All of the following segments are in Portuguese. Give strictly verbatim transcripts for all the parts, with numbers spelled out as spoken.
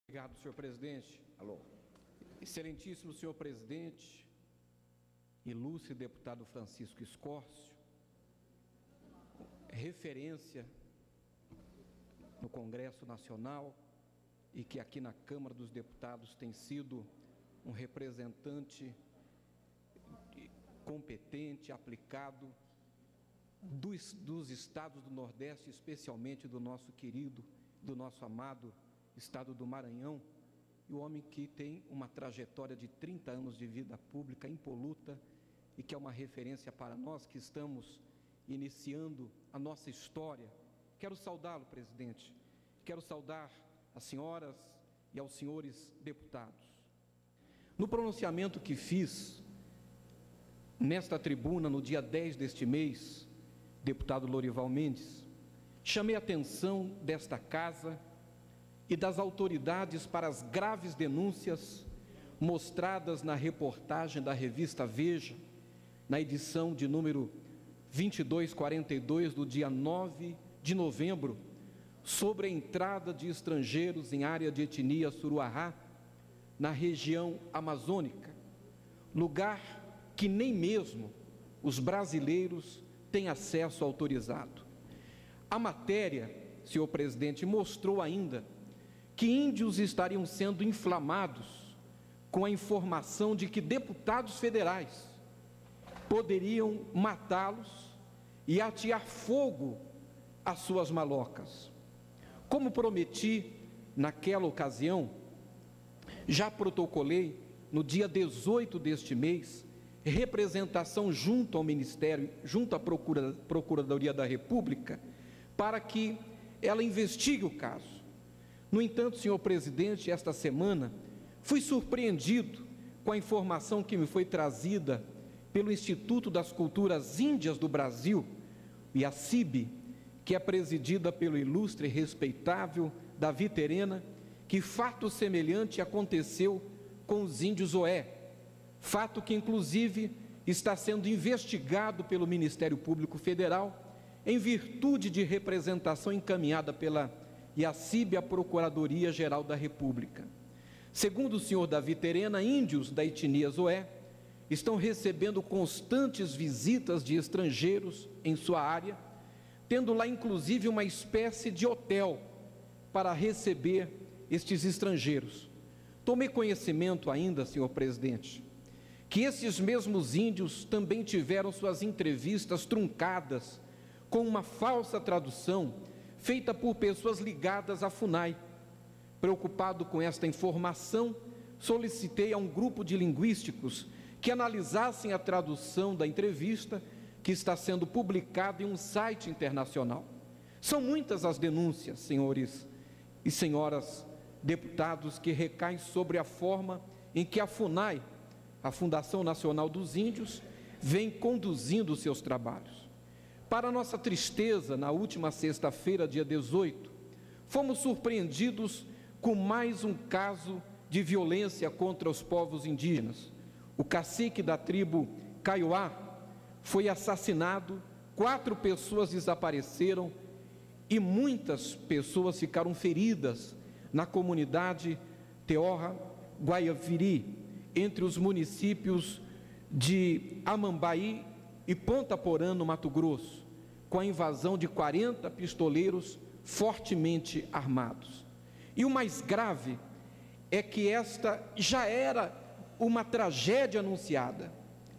Obrigado, senhor presidente. Alô. Excelentíssimo senhor presidente, ilustre deputado Francisco Escórcio, referência no Congresso Nacional e que aqui na Câmara dos Deputados tem sido um representante competente, aplicado dos, dos estados do Nordeste, especialmente do nosso querido, do nosso amado estado do Maranhão, e o homem que tem uma trajetória de trinta anos de vida pública impoluta e que é uma referência para nós que estamos iniciando a nossa história. Quero saudá-lo, presidente, quero saudar as senhoras e aos senhores deputados. No pronunciamento que fiz nesta tribuna no dia dez deste mês, deputado Lorival Mendes, chamei a atenção desta casa e das autoridades para as graves denúncias mostradas na reportagem da revista Veja, na edição de número vinte e dois quarenta e dois, do dia nove de novembro, sobre a entrada de estrangeiros em área de etnia Suruará, na região amazônica, lugar que nem mesmo os brasileiros têm acesso autorizado. A matéria, senhor presidente, mostrou ainda que índios estariam sendo inflamados com a informação de que deputados federais poderiam matá-los e atear fogo às suas malocas. Como prometi naquela ocasião, já protocolei no dia dezoito deste mês representação junto ao Ministério, junto à Procura, Procuradoria da República, para que ela investigue o caso. No entanto, senhor presidente, esta semana fui surpreendido com a informação que me foi trazida pelo Instituto das Culturas Índias do Brasil, o IACIB, que é presidida pelo ilustre e respeitável Davi Terena, que fato semelhante aconteceu com os índios Oé, fato que inclusive está sendo investigado pelo Ministério Público Federal em virtude de representação encaminhada pela IACIB à Procuradoria-Geral da República. Segundo o senhor Davi Terena, índios da etnia Zoé estão recebendo constantes visitas de estrangeiros em sua área, tendo lá inclusive uma espécie de hotel para receber estes estrangeiros. Tomei conhecimento ainda, senhor presidente, que esses mesmos índios também tiveram suas entrevistas truncadas com uma falsa tradução feita por pessoas ligadas à FUNAI. Preocupado com esta informação, solicitei a um grupo de linguísticos que analisassem a tradução da entrevista, que está sendo publicada em um site internacional. São muitas as denúncias, senhores e senhoras deputados, que recaem sobre a forma em que a FUNAI, a Fundação Nacional dos Índios, vem conduzindo os seus trabalhos. Para nossa tristeza, na última sexta-feira, dia dezoito, fomos surpreendidos com mais um caso de violência contra os povos indígenas. O cacique da tribo Kaiowá foi assassinado, quatro pessoas desapareceram e muitas pessoas ficaram feridas na comunidade Teorra Guaiaviri, entre os municípios de Amambaí e Ponta Porã, no Mato Grosso, com a invasão de quarenta pistoleiros fortemente armados. E o mais grave é que esta já era uma tragédia anunciada.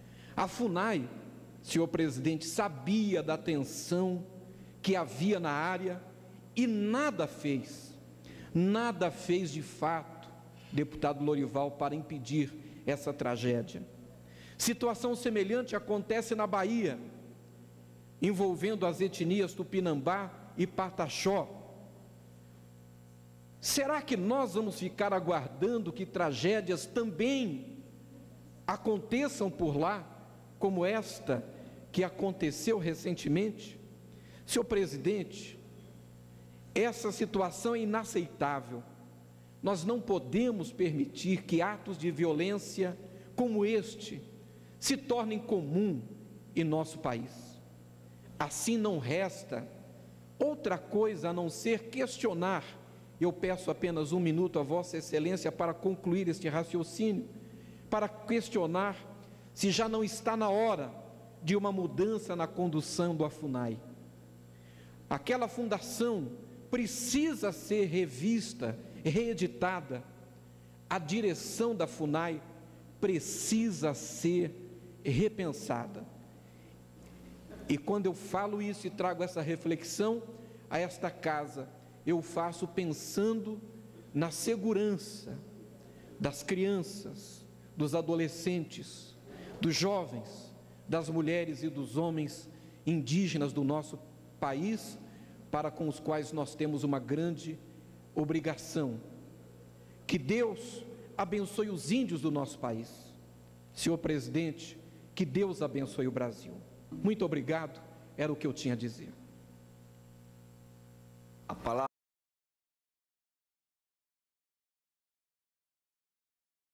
A FUNAI, senhor presidente, sabia da tensão que havia na área e nada fez, nada fez de fato, deputado Lorival, para impedir essa tragédia. Situação semelhante acontece na Bahia, envolvendo as etnias Tupinambá e Pataxó. Será que nós vamos ficar aguardando que tragédias também aconteçam por lá, como esta que aconteceu recentemente? Senhor presidente, essa situação é inaceitável. Nós não podemos permitir que atos de violência como este se tornem comum em nosso país. Assim não resta outra coisa a não ser questionar eu peço apenas um minuto a Vossa Excelência para concluir este raciocínio, para questionar se já não está na hora de uma mudança na condução do AFUNAI. Aquela fundação precisa ser revista, reeditada. A direção da FUNAI precisa ser repensada. E quando eu falo isso e trago essa reflexão a esta casa, eu faço pensando na segurança das crianças, dos adolescentes, dos jovens, das mulheres e dos homens indígenas do nosso país, para com os quais nós temos uma grande obrigação. Que Deus abençoe os índios do nosso país. Senhor presidente, que Deus abençoe o Brasil. Muito obrigado, era o que eu tinha a dizer. A palavra